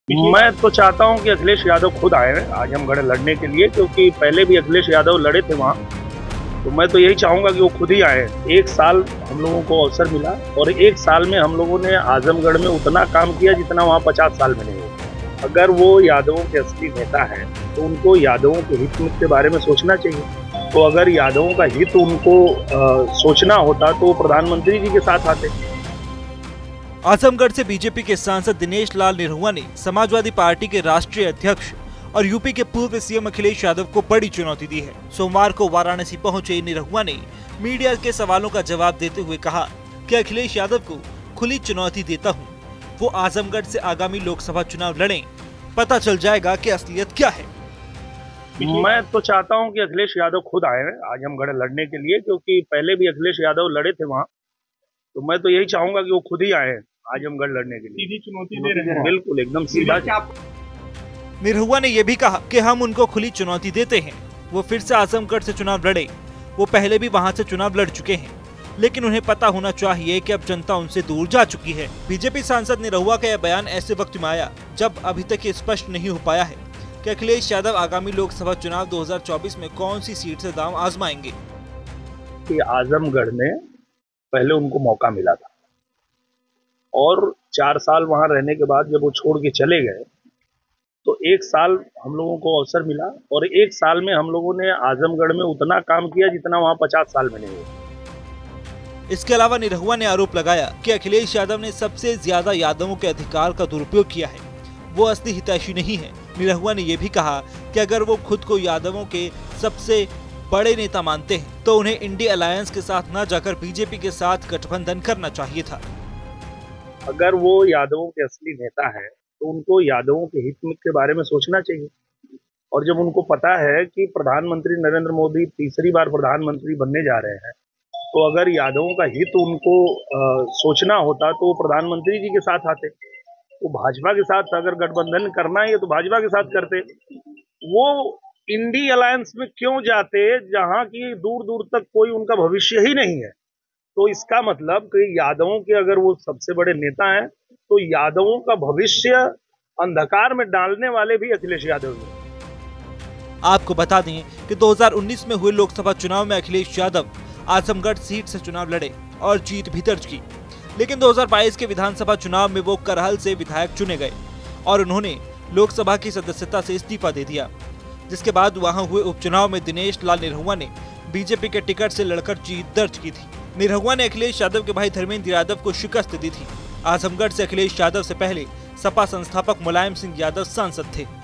मैं तो चाहता हूं कि अखिलेश यादव खुद आए आजमगढ़ लड़ने के लिए, क्योंकि पहले भी अखिलेश यादव लड़े थे वहां। तो मैं तो यही चाहूंगा कि वो खुद ही आए। एक साल हम लोगों को अवसर मिला और एक साल में हम लोगों ने आजमगढ़ में उतना काम किया जितना वहां 50 साल में नहीं हुआ। अगर वो यादवों के असली नेता है तो उनको यादवों के हित के बारे में सोचना चाहिए। तो अगर यादवों का हित उनको सोचना होता तो वो प्रधानमंत्री जी के साथ आते। आजमगढ़ से बीजेपी के सांसद दिनेश लाल निरहुआ ने समाजवादी पार्टी के राष्ट्रीय अध्यक्ष और यूपी के पूर्व सीएम अखिलेश यादव को बड़ी चुनौती दी है। सोमवार को वाराणसी पहुंचे निरहुआ ने मीडिया के सवालों का जवाब देते हुए कहा कि अखिलेश यादव को खुली चुनौती देता हूं, वो आजमगढ़ से आगामी लोकसभा चुनाव लड़ें, पता चल जाएगा कि असलियत क्या है। मैं तो चाहता हूं कि अखिलेश यादव खुद आए आजमगढ़ लड़ने के लिए, क्योंकि पहले भी अखिलेश यादव लड़े थे वहां। तो मैं तो यही चाहूंगा कि वो खुद ही आए आजमगढ़ लड़ने के लिए। सीधी चुनौती दे रहे हैं। बिल्कुल, एकदम सीधा। निरहुआ ने यह भी कहा कि हम उनको खुली चुनौती देते हैं, वो फिर से आजमगढ़ से चुनाव लड़े। वो पहले भी वहां से चुनाव लड़ चुके हैं, लेकिन उन्हें पता होना चाहिए कि अब जनता उनसे दूर जा चुकी है। बीजेपी सांसद निरहुआ का यह बयान ऐसे वक्त में आया जब अभी तक ये स्पष्ट नहीं हो पाया है कि अखिलेश यादव आगामी लोकसभा चुनाव 2024 में कौन सी सीट से दांव आजमाएंगे। आजमगढ़ में पहले उनको मौका मिला था और 4 साल वहां रहने के बाद जब वो छोड़ के चले गए तो 1 साल हम लोगों को अवसर मिला और 1 साल में हम लोगों ने आजमगढ़ में उतना काम किया जितना वहां 50 साल में नहीं हुआ। इसके अलावा निरहुआ ने आरोप लगाया कि अखिलेश यादव ने सबसे ज्यादा यादवों के अधिकार का दुरुपयोग किया है, वो असली हितैषी नहीं है। निरहुआ ने यह भी कहा कि अगर वो खुद को यादवों के सबसे बड़े नेता मानते हैं तो उन्हें इंडिया अलायंस के साथ न जाकर बीजेपी के साथ गठबंधन करना चाहिए था। अगर वो यादवों के असली नेता है तो उनको यादवों के हित के बारे में सोचना चाहिए। और जब उनको पता है कि प्रधानमंत्री नरेंद्र मोदी तीसरी बार प्रधानमंत्री बनने जा रहे हैं, तो अगर यादवों का हित उनको सोचना होता तो वो प्रधानमंत्री जी के साथ आते। वो भाजपा के साथ अगर गठबंधन करना है तो भाजपा के साथ करते। वो इंडिया अलायंस में क्यों जाते जहां की दूर दूर तक कोई उनका भविष्य ही नहीं है। तो इसका मतलब कि यादवों के अगर वो सबसे बड़े नेता हैं तो यादवों का भविष्य अंधकार में डालने वाले भी अखिलेश यादव हैं। आपको बता दें कि 2019 में हुए लोकसभा चुनाव में अखिलेश यादव आजमगढ़ सीट से चुनाव लड़े और जीत भी दर्ज की, लेकिन 2022 के विधानसभा चुनाव में वो करहल से विधायक चुने गए और उन्होंने लोकसभा की सदस्यता से इस्तीफा दे दिया। जिसके बाद वहां हुए उपचुनाव में दिनेश लाल निरहुआ ने बीजेपी के टिकट से लड़कर जीत दर्ज की थी। निरहुआ ने अखिलेश यादव के भाई धर्मेंद्र यादव को शिकस्त दी थी। आजमगढ़ से अखिलेश यादव से पहले सपा संस्थापक मुलायम सिंह यादव सांसद थे।